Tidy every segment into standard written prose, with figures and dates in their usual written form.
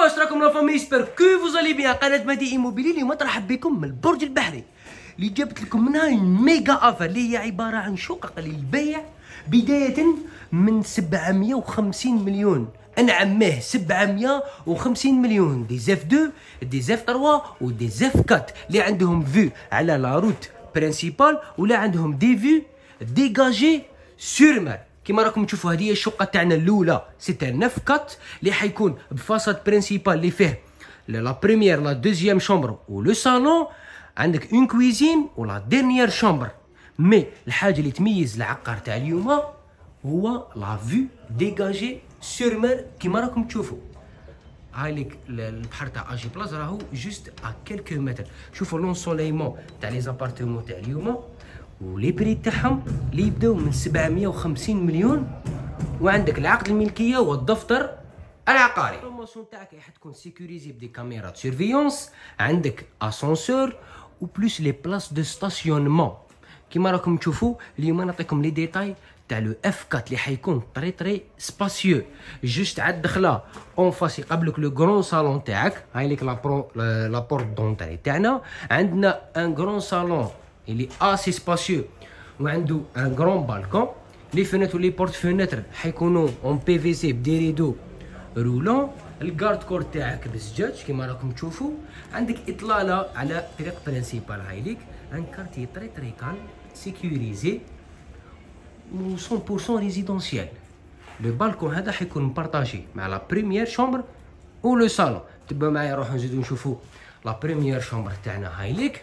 واش راكم لا فامي سبير كو فوزالي بيان. قناه مهدي ايموبيلي اليوم ترحب بكم من البرج البحري اللي جابت لكم منها ميجا افر اللي هي عباره عن شقق للبيع بدايه من 750 مليون. نعمه 750 مليون دي زاف 2 دي زاف 3 ودي زاف 4 اللي عندهم فيو على لا روت برينسيبال ولا عندهم دي فيو ديجاجي سور مار. كيما راكم تشوفوا هذه هي الشقه تاعنا الاولى سي ان 9 كات اللي حيكون بفاساد برينسيبال اللي فيه لا بريمير لا دوزيام شومبر ولو صالون. عندك اون كويزين ولا ديرنيير شومبر. مي الحاجه اللي تميز العقار تاع اليوم هو لا فيو ديجاجي سور مار. كيما راكم تشوفوا هاي ليك البحر تاع اجي بلاص راهو جوست ا كيلكو متر. شوفوا لونسوليمون تاع لي زابارتمون تاع اليوم ولي بري تاعهم اللي يبداو من 750 مليون. وعندك العقد الملكيه والدفتر العقاري. البروموسيون تاعك راح تكون سيكوريزي بدي كاميرات سيرفيونس. عندك اسانسور وبلوس لي بلاص دو ستاسيونمون. كيما راكم تشوفوا اليوم نعطيكم لي ديتاي تاع لو اف 4 اللي حيكون تري سباسيو. جوست عاد دخله اون فاس يقابلك لو غران صالون تاعك. هاي ليك لا بورت دونتري تاعنا. عندنا ان غران صالون اللي اسي سباسيو وعنده ان غران بالكون. لي فينيتر ولي بورت فينيتر حيكونوا اون بي في سي بدي ريدو رولون. الكارد كور تاعك بزجاج كيما راكم تشوفوا. عندك اطلاله على طريق برينسيبال. هاي ليك ان كارتي تري كالم سيكوريزي و 100% ريزيدونسيال. لو بالكون هذا حيكون مبارطاجي مع لا بريمير شومبر و لو صالون. تبعوا معايا نروحو نزيدو نشوفوا لا بريمير شومبر تاعنا. هاي ليك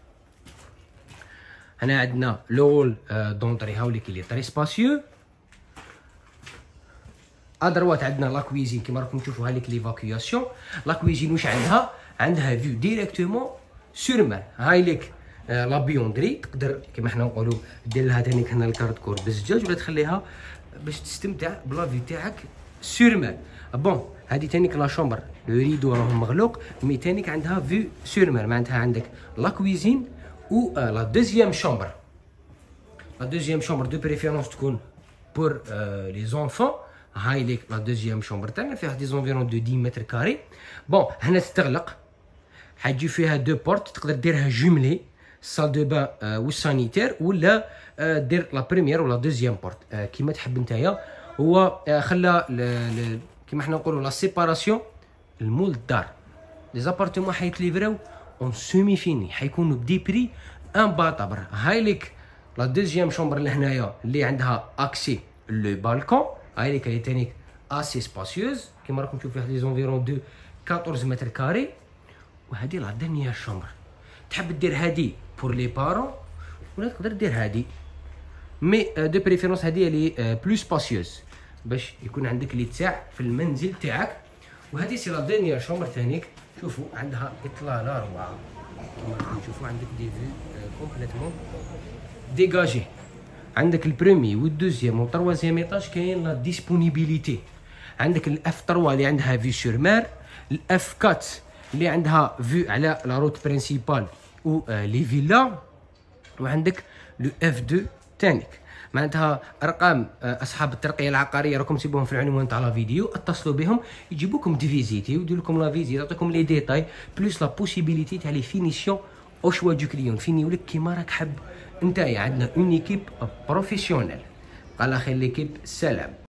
هنا عندنا لو دونطري هاوليك اللي طري سباسيو. ادروات عندنا لا كويزين كيما راكم تشوفوا هاليك ليفاكياسيون. لا كويزين واش عندها فيو ديريكتومون سور مار. هاي ليك لا بيوندري تقدر كيما حنا نقولوا دير لها تانيك هنا الكارد كور بالزجاج ولا تخليها باش تستمتع بلا فيو تاعك سور مار. بون هذه تانيك لا شومبر لو ريدو راه مغلوق مي تانيك عندها فيو سور مار. معناتها عندك لا كويزين و لا دوزيام شومبر. لا دوزيام شومبر دو بريفيرونس تكون بور لي زونفون. هاي ليك لا دوزيام شومبر تاعنا فيها دي زونفيرون دو 10 متر كاري. بون هنا تستغلق حتجي فيها دو بورت تقدر ديرها جملي سال دو بان والسانيتير ولا دير لا بريمير ولا دوزيام بورت كيما تحب نتايا. هو خلى كيما حنا نقولوا لا سيباراسيون المول الدار. لي زابارتمون حيتليفراو اون سومي فيني حيكونوا بدي بري ان باطابر. هاي ليك لا دوزيام شومبر لهنايا اللي عندها اكسي لو بالكون. هاي ليك اللي تانيك اسي سباسيوز كيما راكم تشوفوا فيها دي زونفيرون دو 14 متر كاري. وهذه لا دانيير شومبر. تحب دير هادي بور لي بارون ولا تقدر دير هادي مي دو بريفيرونس هادي اللي بلو سباسيوز باش يكون عندك اللي تساع في المنزل تاعك. وهذه سي لا دانيير شومبر ثانيك. شوفوا عندها اطلاله روعه كيما راكم تشوفوا. عندك دي فيو كومبليتمون ديجاجي. عندك البريمي والدوزيام والتروازيام ايطاج كاين لا ديسپونيبيليتي. عندك الاف 3 اللي عندها فيو سور مار. الاف 4 اللي عندها فيو على لا روت برينسيبال و لي فيلا. وعندك لو اف 2 تانيك. معناتها ارقام اصحاب الترقيه العقاريه راكم تسيبوهم في العنوان تاع لا فيديو. اتصلوا بهم يجيبوكم دي فيزيتي ويديروا لكم لا فيزيت يعطيكم لي ديتاي بلوس لا بوسيبيليتي تاع لي فينيسيون او شوا دو كليون. فينيو لك كيما راك حب نتايا. عندنا اون ايكيب بروفيسيونيل. الله خير ليكيب. سلام.